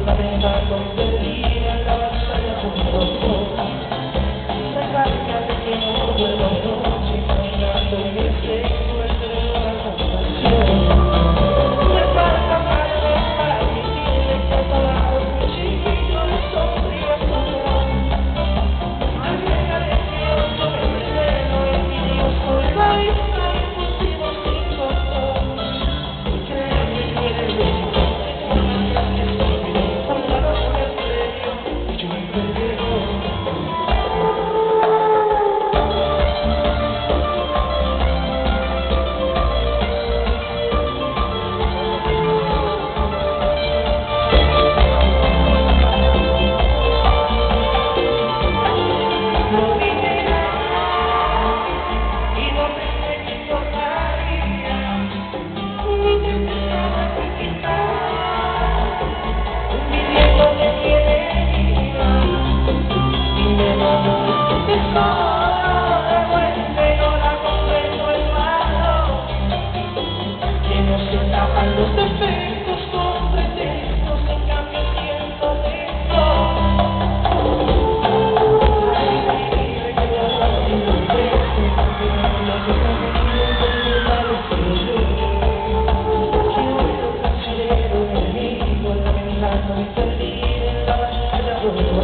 lamentando mi perdida en la batalla junto a vos. Recárgate que no vuelvo a noche, imaginando y deseo entre la compasión. Me falta algo para admitirle que has pagado un cuchillo de sombría soledad. Agregaré que otro me veneno y mi Dios soy la isla impulsivo sin control. Y créeme que eres de los defectos con pretextos, en cambio siento dentro. Ay, dime que la razón no crece, porque no se camina de la destrucción. Quiero ser cancelero, enemigo, lamentando mi perdida en la batalla.